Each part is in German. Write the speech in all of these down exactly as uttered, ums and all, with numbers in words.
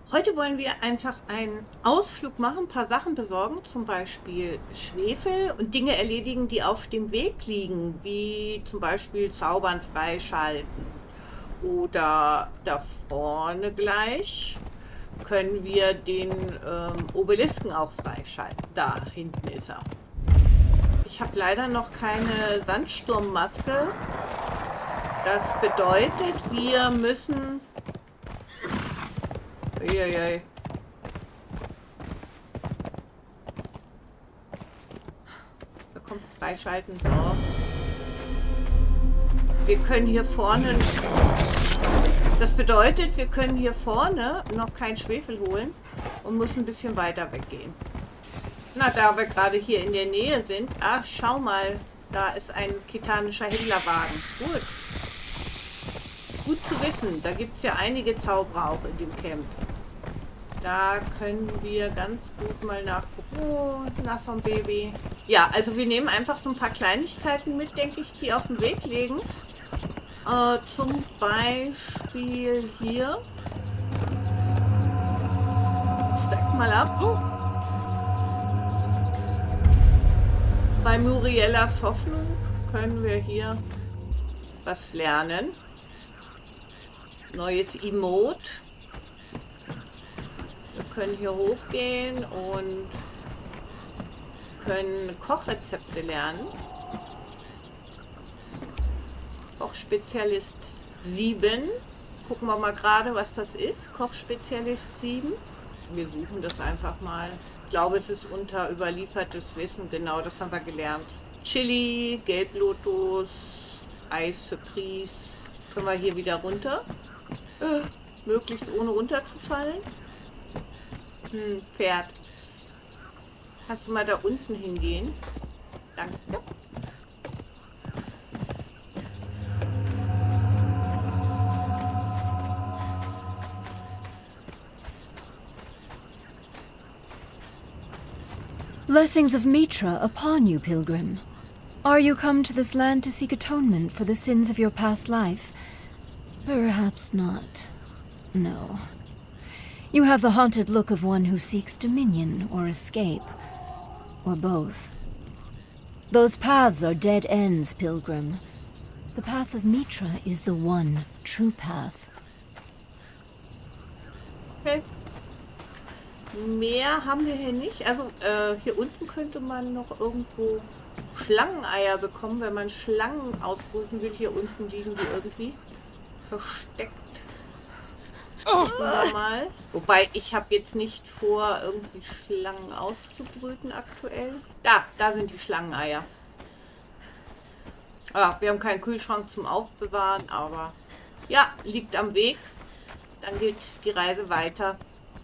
Heute wollen wir einfach einen Ausflug machen, ein paar Sachen besorgen, zum Beispiel Schwefel und Dinge erledigen, die auf dem Weg liegen, wie zum Beispiel Zaubern freischalten. Oder da vorne gleich können wir den ähm, Obelisken auch freischalten. Da hinten ist er. Ich habe leider noch keine Sandsturmmaske. Das bedeutet, wir müssen... Uiuiui. Da kommt freischalten. So. Wir können hier vorne... Das bedeutet, wir können hier vorne noch keinen Schwefel holen und müssen ein bisschen weiter weggehen. Na, da wir gerade hier in der Nähe sind... Ach, schau mal. Da ist ein kitanischer Händlerwagen. Gut. Gut zu wissen. Da gibt es ja einige Zauberer auch in dem Camp. Da können wir ganz gut mal nachgucken. Oh, Nasson-Baby. Ja, also wir nehmen einfach so ein paar Kleinigkeiten mit, denke ich, die auf den Weg legen. Äh, zum Beispiel hier. Steig mal ab. Bei Muriellas Hoffnung können wir hier was lernen. Neues Emote. Wir können hier hochgehen und können Kochrezepte lernen. Kochspezialist sieben. Gucken wir mal gerade, was das ist. Kochspezialist sieben. Wir suchen das einfach mal. Ich glaube, es ist unter überliefertes Wissen. Genau, das haben wir gelernt. Chili, Gelblotus, Eis Surprise. Können wir hier wieder runter. Äh, möglichst ohne runterzufallen. Hm, Pferd. Kannst du mal da unten hingehen? Danke. Blessings of Mitra upon you, pilgrim. Are you come to this land to seek atonement for the sins of your past life? Perhaps not. No. You have the haunted look of one who seeks dominion or escape, or both. Those paths are dead ends, pilgrim. The path of Mitra is the one true path. Okay. Mehr haben wir hier nicht. Also äh, hier unten könnte man noch irgendwo Schlangeneier bekommen, wenn man Schlangen ausbrüten will. Hier unten liegen die irgendwie versteckt. Mal. Wobei ich habe jetzt nicht vor, irgendwie Schlangen auszubrüten aktuell. Da, da sind die Schlangeneier. Ja, wir haben keinen Kühlschrank zum Aufbewahren, aber ja, liegt am Weg. Dann geht die Reise weiter.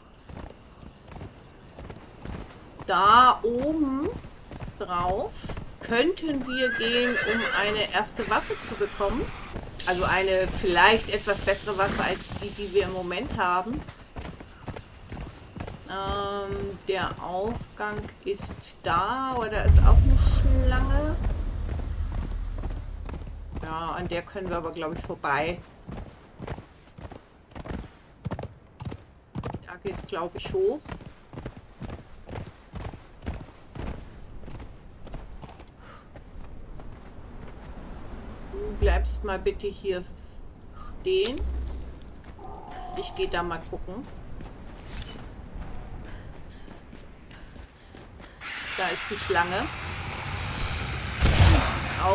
Da oben drauf könnten wir gehen, um eine erste Waffe zu bekommen. Also eine vielleicht etwas bessere Waffe als die, die wir im Moment haben. Ähm, der Aufgang ist da, oder ist auch eine Schlange. Ja, an der können wir aber, glaube ich, vorbei. Da geht es, glaube ich, hoch. Du bleibst mal bitte hier stehen. Ich gehe da mal gucken. Da ist die Schlange. Au.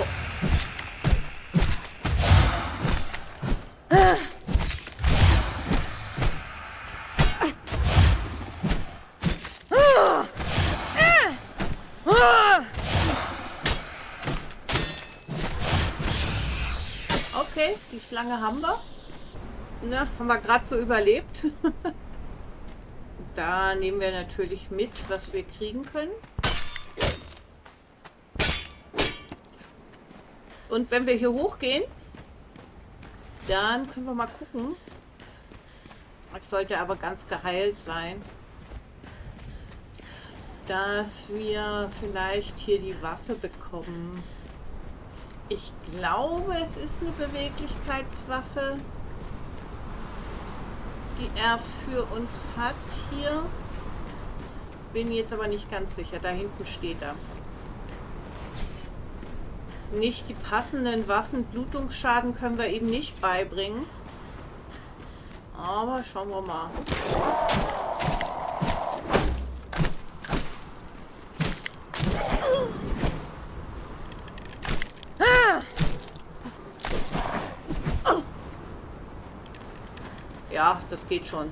Okay, die Schlange haben wir. Ne, haben wir gerade so überlebt. Da nehmen wir natürlich mit, was wir kriegen können. Und wenn wir hier hochgehen, dann können wir mal gucken. Es sollte aber ganz geheilt sein, dass wir vielleicht hier die Waffe bekommen. Ich glaube, es ist eine Beweglichkeitswaffe. die er für uns hat hier. Bin jetzt aber nicht ganz sicher. Da hinten steht er. Nicht die passenden Waffen. Blutungsschaden können wir eben nicht beibringen. Aber schauen wir mal. Ja, das geht schon.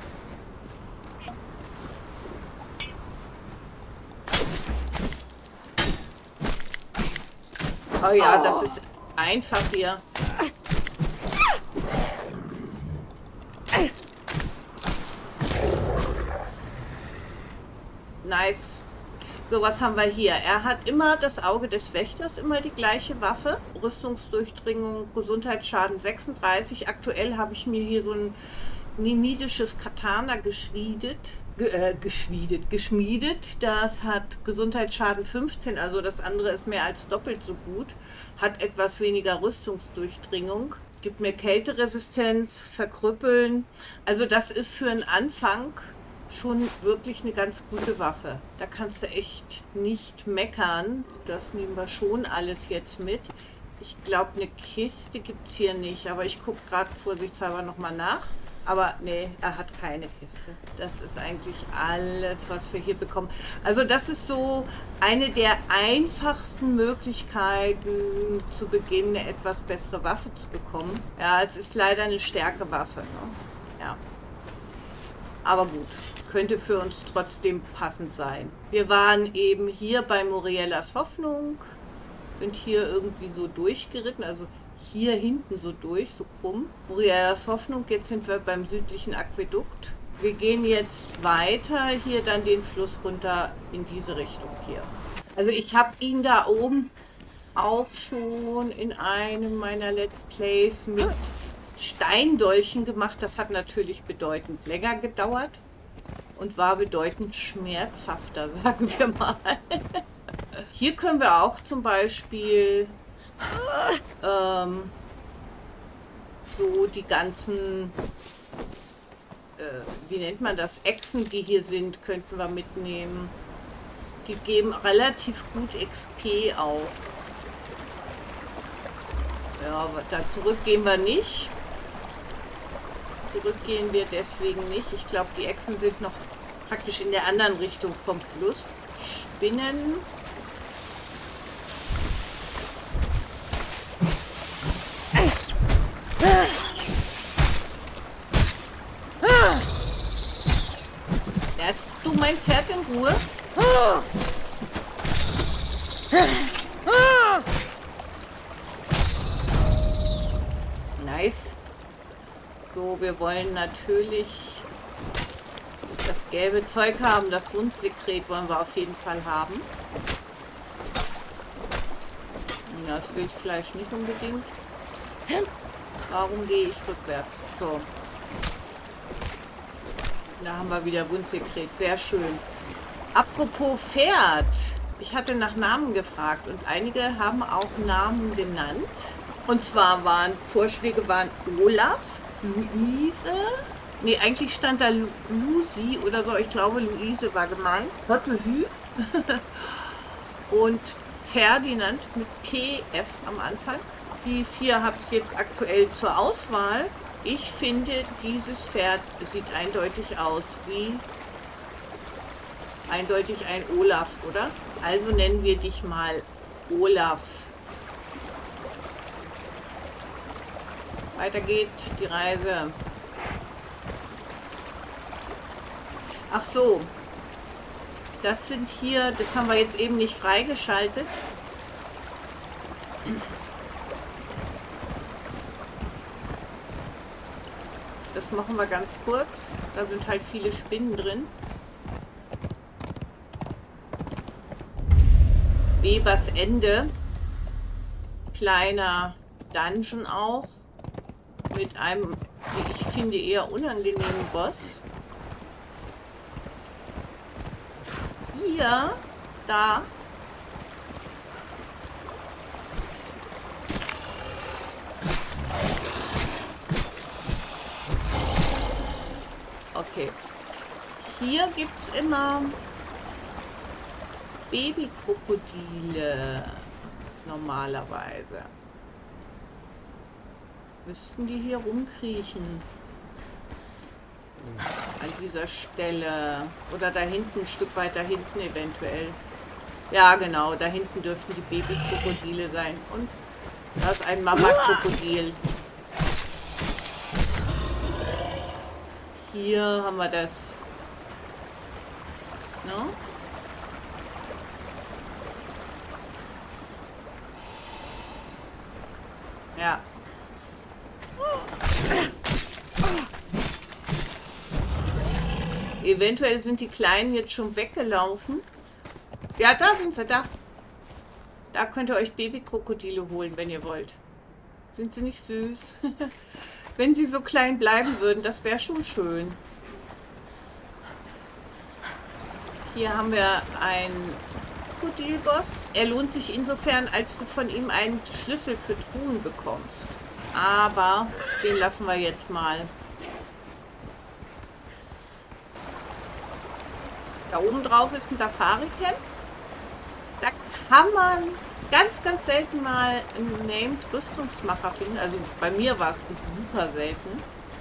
Oh ja, das ist einfach hier. Nice. So, was haben wir hier? Er hat immer das Auge des Wächters, immer die gleiche Waffe. Rüstungsdurchdringung, Gesundheitsschaden sechsunddreißig. Aktuell habe ich mir hier so ein nimidisches Katana geschmiedet. Ge äh, geschmiedet, geschmiedet. Das hat Gesundheitsschaden fünfzehn, also das andere ist mehr als doppelt so gut. Hat etwas weniger Rüstungsdurchdringung. Gibt mir Kälteresistenz, Verkrüppeln. Also das ist für einen Anfang schon wirklich eine ganz gute Waffe. Da kannst du echt nicht meckern. Das nehmen wir schon alles jetzt mit. Ich glaube, eine Kiste gibt es hier nicht, aber ich gucke gerade vorsichtshalber nochmal nach. Aber nee, er hat keine Kiste. Das ist eigentlich alles, was wir hier bekommen. Also das ist so eine der einfachsten Möglichkeiten, zu Beginn eine etwas bessere Waffe zu bekommen. Ja, es ist leider eine Stärkewaffe. Ne? Ja. Aber gut, könnte für uns trotzdem passend sein. Wir waren eben hier bei Muriellas Hoffnung, sind hier irgendwie so durchgeritten, also hier hinten so durch, so krumm. Muriellas Hoffnung, jetzt sind wir beim südlichen Aquädukt. Wir gehen jetzt weiter, hier dann den Fluss runter in diese Richtung hier. Also ich habe ihn da oben auch schon in einem meiner Let's Plays mit Steindolchen gemacht. Das hat natürlich bedeutend länger gedauert und war bedeutend schmerzhafter, sagen wir mal. Hier können wir auch zum Beispiel ähm, so die ganzen, äh, wie nennt man das, Echsen, die hier sind, könnten wir mitnehmen. Die geben relativ gut X P auch. Ja, aber da zurück gehen wir nicht. Zurückgehen wir deswegen nicht. Ich glaube, die Echsen sind noch praktisch in der anderen Richtung vom Fluss. Spinnen. Lässt du mein Pferd in Ruhe? Nice. So, wir wollen natürlich das gelbe Zeug haben. Das Wundsekret wollen wir auf jeden Fall haben. Ja, das Wildfleisch nicht unbedingt. Warum gehe ich rückwärts? So. Da haben wir wieder Wundsekret. Sehr schön. Apropos Pferd. Ich hatte nach Namen gefragt und einige haben auch Namen genannt. Und zwar waren Vorschläge waren Olaf, Luise. Nee, eigentlich stand da Lu Lucy oder so. Ich glaube, Luise war gemeint. Hottehü. Und Ferdinand mit P F am Anfang. Die vier habe ich jetzt aktuell zur Auswahl. Ich finde, dieses Pferd sieht eindeutig aus wie eindeutig ein Olaf, oder? Also nennen wir dich mal Olaf. Weiter geht die Reise. Ach so. Das sind hier, das haben wir jetzt eben nicht freigeschaltet. Das machen wir ganz kurz. Da sind halt viele Spinnen drin. Webers Ende. Kleiner Dungeon auch. Mit einem, wie ich finde, eher unangenehmen Boss. Hier, da. Okay. Hier gibt es immer Babykrokodile. Normalerweise. Müssten die hier rumkriechen. An dieser Stelle. Oder da hinten, ein Stück weiter hinten eventuell. Ja, genau. Da hinten dürften die Babykrokodile sein. Und da ist ein Mama-Krokodil. Hier haben wir das. No? Ja. Eventuell sind die Kleinen jetzt schon weggelaufen. Ja, da sind sie, da. Da könnt ihr euch Babykrokodile holen, wenn ihr wollt. Sind sie nicht süß? Wenn sie so klein bleiben würden, das wäre schon schön. Hier haben wir einen Krokodilboss. Er lohnt sich insofern, als du von ihm einen Schlüssel für Truhen bekommst. Aber den lassen wir jetzt mal. Da oben drauf ist ein Safari-Camp. Da kann man ganz, ganz selten mal einen Named Rüstungsmacher finden. Also bei mir war es super selten.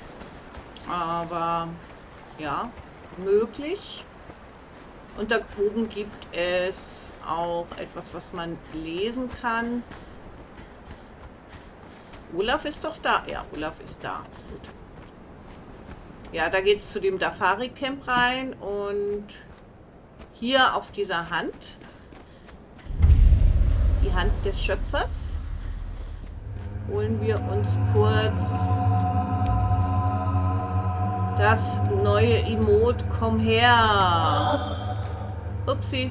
Aber ja, möglich. Und da oben gibt es auch etwas, was man lesen kann. Olaf ist doch da. Ja, Olaf ist da. Gut. Ja, da geht es zu dem Safari-Camp rein und hier auf dieser Hand, die Hand des Schöpfers, holen wir uns kurz das neue Emote. Komm her. Upsi.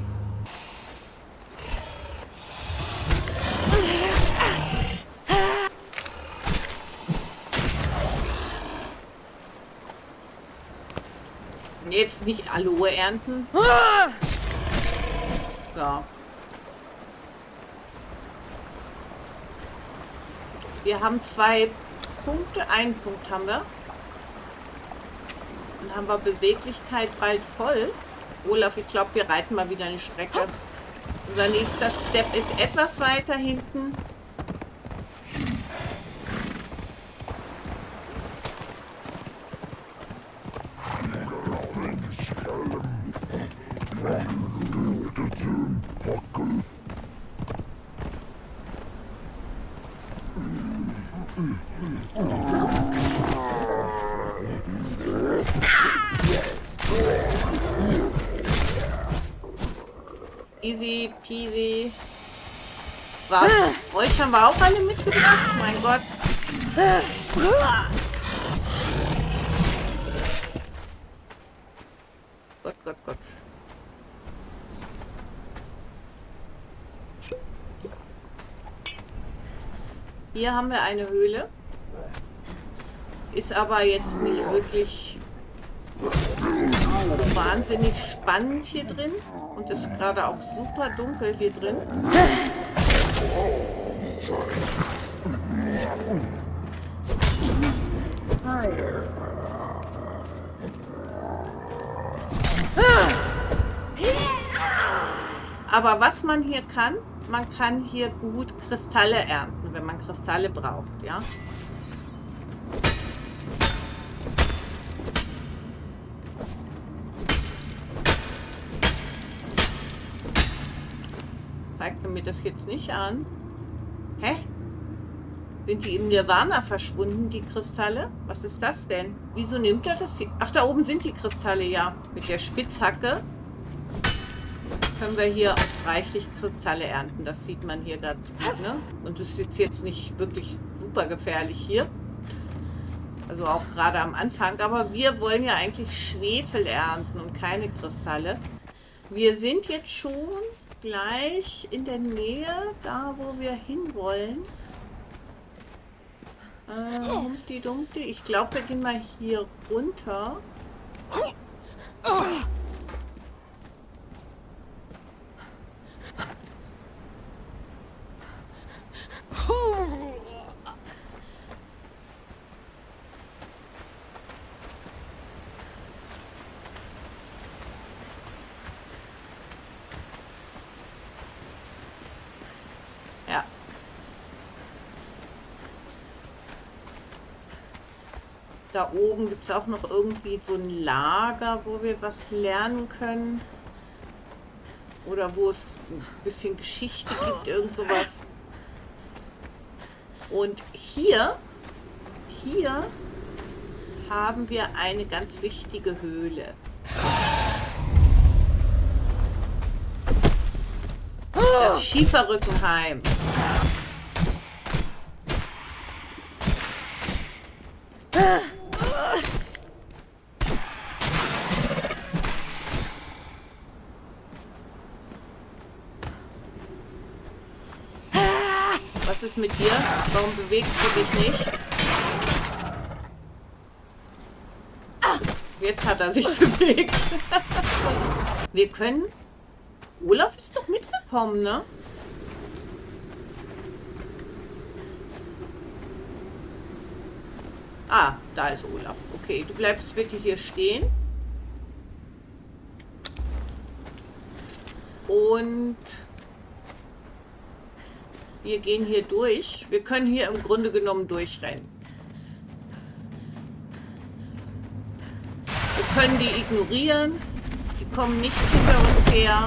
Jetzt nicht Aloe ernten. So. Wir haben zwei Punkte. Einen Punkt haben wir. Dann haben wir Beweglichkeit bald voll. Olaf, ich glaube, wir reiten mal wieder eine Strecke. Unser nächster Step ist etwas weiter hinten. Easy peasy. Was? Euch haben wir auch alle mitgebracht? Mein Gott. Gott, Gott, Gott. Hier haben wir eine Höhle. Ist aber jetzt nicht wirklich wahnsinnig spannend hier drin. Und ist gerade auch super dunkel hier drin. Aber was man hier kann, man kann hier gut Kristalle ernten, wenn man Kristalle braucht, ja. Zeigt er mir das jetzt nicht an? Hä? Sind die im Nirvana verschwunden, die Kristalle? Was ist das denn? Wieso nimmt er das hier? Ach, da oben sind die Kristalle, ja. Mit der Spitzhacke können wir hier auch reichlich Kristalle ernten. Das sieht man hier ganz gut, ne? Und es ist jetzt nicht wirklich super gefährlich hier. Also auch gerade am Anfang. Aber wir wollen ja eigentlich Schwefel ernten und keine Kristalle. Wir sind jetzt schon gleich in der Nähe, da wo wir hinwollen. Äh, Humpty Dumpty. Ich glaube, wir gehen mal hier runter. Da oben gibt es auch noch irgendwie so ein Lager, wo wir was lernen können. Oder wo es ein bisschen Geschichte gibt, irgend sowas. Und hier, hier haben wir eine ganz wichtige Höhle. Das Schieferrückenheim. Was ist mit dir? Warum bewegst du dich nicht? Jetzt hat er sich bewegt. Wir können... Olaf ist doch mitgekommen, ne? Ah, da ist Olaf. Okay, du bleibst bitte hier stehen. Und wir gehen hier durch. Wir können hier im Grunde genommen durchrennen. Wir können die ignorieren. Die kommen nicht hinter uns her.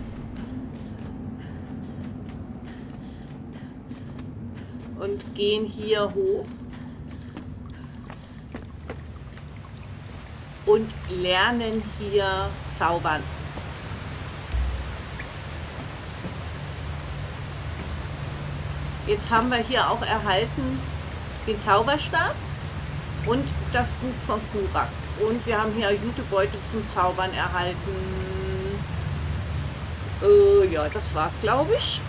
Und gehen hier hoch. Und lernen hier zaubern. Jetzt haben wir hier auch erhalten den Zauberstab und das Buch von Kurak. Und wir haben hier Jutebeutel zum Zaubern erhalten. Äh, ja, das war's, glaube ich.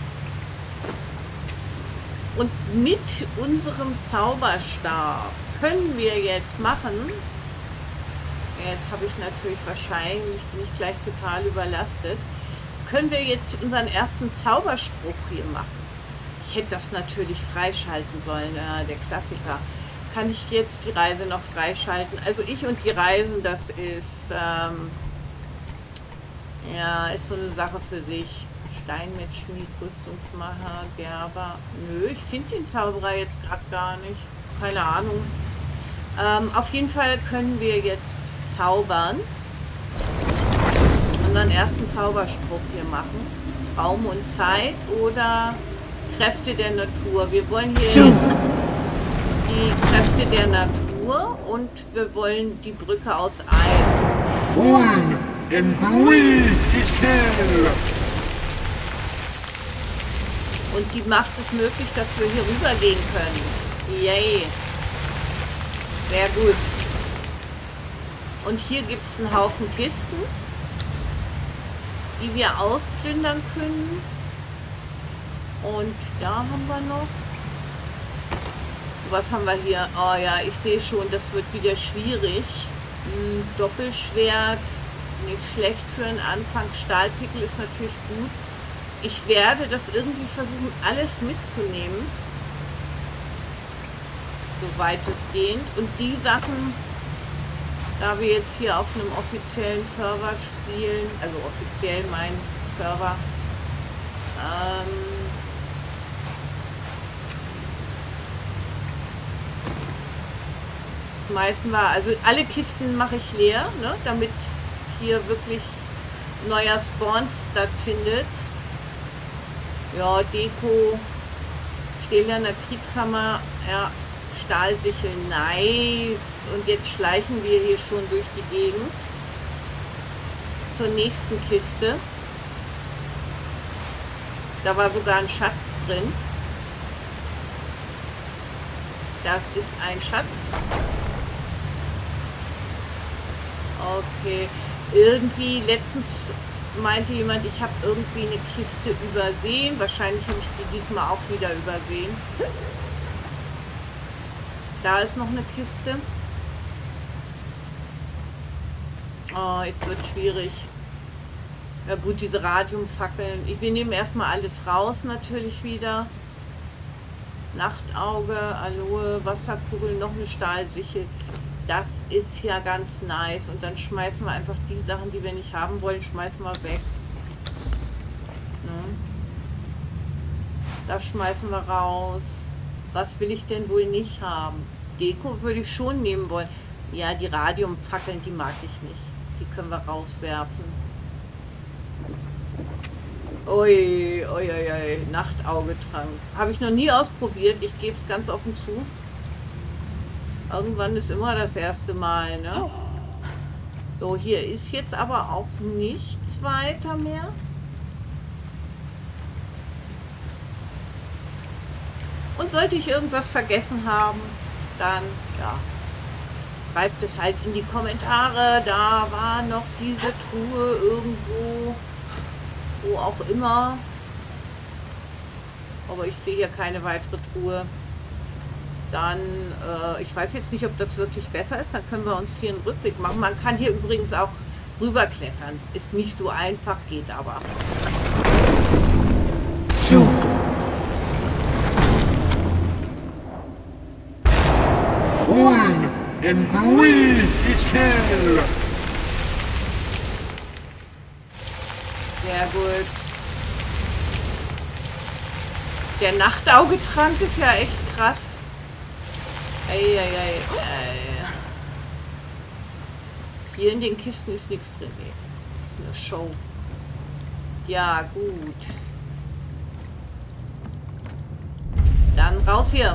Und mit unserem Zauberstab können wir jetzt machen... Jetzt habe ich natürlich wahrscheinlich, bin ich gleich total überlastet. Können wir jetzt unseren ersten Zauberspruch hier machen? Ich hätte das natürlich freischalten sollen, ja, der Klassiker. Kann ich jetzt die Reise noch freischalten? Also ich und die Reisen, das ist, ähm, ja, ist so eine Sache für sich. Steinmetzschmied, Rüstungsmacher, Gerber. Nö, ich finde den Zauberer jetzt gerade gar nicht. Keine Ahnung. Ähm, auf jeden Fall können wir jetzt zaubern. Unseren ersten Zauberspruch hier machen. Raum und Zeit oder Kräfte der Natur. Wir wollen hier jetzt die Kräfte der Natur und wir wollen die Brücke aus Eis. Un in three, und die macht es möglich, dass wir hier rübergehen können. Yay. Sehr gut. Und hier gibt es einen Haufen Kisten, die wir ausplündern können. Und da haben wir noch. Was haben wir hier? Oh ja, ich sehe schon, das wird wieder schwierig. Hm, Doppelschwert, nicht schlecht für den Anfang. Stahlpickel ist natürlich gut. Ich werde das irgendwie versuchen, alles mitzunehmen. So weitestgehend. Und die Sachen, da wir jetzt hier auf einem offiziellen Server spielen, also offiziell mein Server, ähm, schmeißen wir, also alle Kisten mache ich leer, ne, damit hier wirklich neuer Spawn stattfindet. Ja, Deko, stählerner Kriegshammer, ja, Stahlsichel, nice. Und jetzt schleichen wir hier schon durch die Gegend zur nächsten Kiste. Da war sogar ein Schatz drin. Das ist ein Schatz. Okay. Irgendwie letztens meinte jemand, ich habe irgendwie eine Kiste übersehen. Wahrscheinlich habe ich die diesmal auch wieder übersehen. Da ist noch eine Kiste. Oh, es wird schwierig. Ja gut, diese Radiumfackeln. Ich, wir nehmen erstmal alles raus natürlich wieder. Nachtauge, Aloe, Wasserkugel, noch eine Stahlsichel. Das ist ja ganz nice. Und dann schmeißen wir einfach die Sachen, die wir nicht haben wollen, schmeißen wir weg. Ne? Das schmeißen wir raus. Was will ich denn wohl nicht haben? Deko würde ich schon nehmen wollen. Ja, die Radiumfackeln, die mag ich nicht. Die können wir rauswerfen. Ui, ui, ui, ui. Nachtaugetrank. Habe ich noch nie ausprobiert. Ich gebe es ganz offen zu. Irgendwann ist immer das erste Mal, ne? So, hier ist jetzt aber auch nichts weiter mehr. Und sollte ich irgendwas vergessen haben, dann, ja, schreibt es halt in die Kommentare. Da war noch diese Truhe irgendwo, wo auch immer. Aber ich sehe hier keine weitere Truhe. Dann, äh, ich weiß jetzt nicht, ob das wirklich besser ist. Dann können wir uns hier einen Rückweg machen. Man kann hier übrigens auch rüberklettern. Ist nicht so einfach, geht aber. One and three is kill. Sehr gut. Der Nachtaugetrank ist ja echt krass. Eieiei. Hier in den Kisten ist nichts drin. Nee. Das ist eine Show. Ja, gut. Dann raus hier.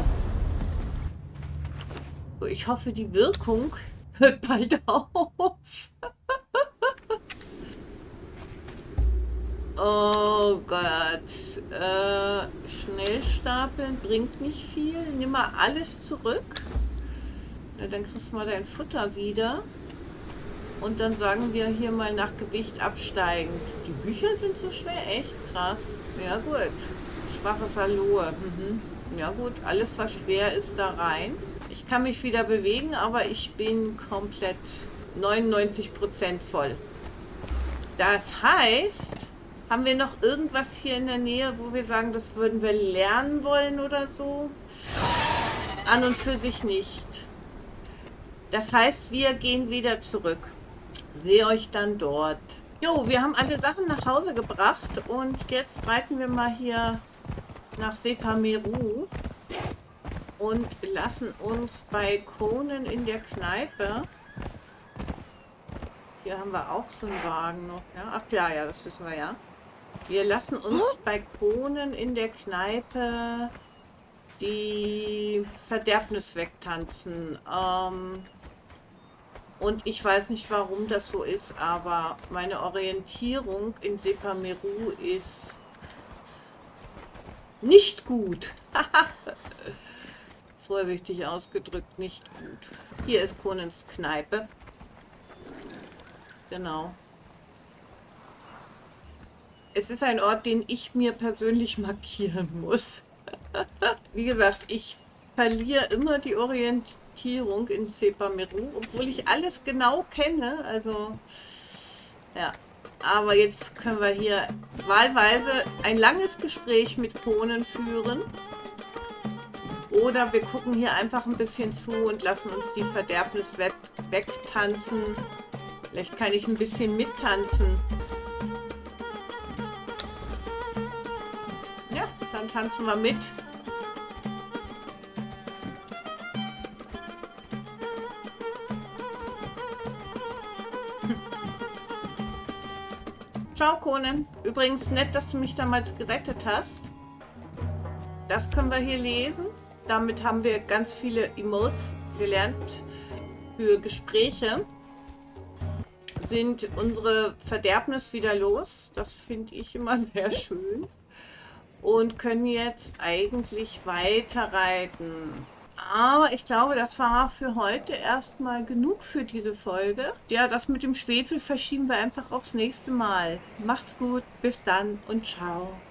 Ich hoffe, die Wirkung hört bald auf. Oh Gott. Äh, schnell stapeln bringt nicht viel. Nimm mal alles zurück. Na, dann kriegst du mal dein Futter wieder. Und dann sagen wir hier mal nach Gewicht absteigen. Die Bücher sind so schwer, echt krass. Ja gut. Schwaches Aloe. Mhm. Ja gut, alles was schwer ist da rein. Ich kann mich wieder bewegen, aber ich bin komplett neunundneunzig Prozent voll. Das heißt, haben wir noch irgendwas hier in der Nähe, wo wir sagen, das würden wir lernen wollen oder so? An und für sich nicht. Das heißt, wir gehen wieder zurück. Sehe euch dann dort. Jo, wir haben alle Sachen nach Hause gebracht und jetzt reiten wir mal hier nach Sepameru und lassen uns bei Conan in der Kneipe. Hier haben wir auch so einen Wagen noch. Ja? Ach ja, ja, das wissen wir ja. Wir lassen uns bei Conan in der Kneipe die Verderbnis wegtanzen. Ähm, und ich weiß nicht, warum das so ist, aber meine Orientierung in Sepameru ist nicht gut. Vorsichtig ausgedrückt, nicht gut. Hier ist Conans Kneipe. Genau. Es ist ein Ort, den ich mir persönlich markieren muss. Wie gesagt, ich verliere immer die Orientierung in Sepameru, obwohl ich alles genau kenne. Also, ja. Aber jetzt können wir hier wahlweise ein langes Gespräch mit Conan führen. Oder wir gucken hier einfach ein bisschen zu und lassen uns die Verderbnis weg wegtanzen. Vielleicht kann ich ein bisschen mittanzen. Ja, dann tanzen wir mit. Ciao, Conan. Übrigens nett, dass du mich damals gerettet hast. Das können wir hier lesen. Damit haben wir ganz viele Emotes gelernt für Gespräche. Sind unsere Verderbnis wieder los. Das finde ich immer sehr schön. Und können jetzt eigentlich weiter reiten. Aber ich glaube, das war für heute erstmal genug für diese Folge. Ja, das mit dem Schwefel verschieben wir einfach aufs nächste Mal. Macht's gut, bis dann und ciao.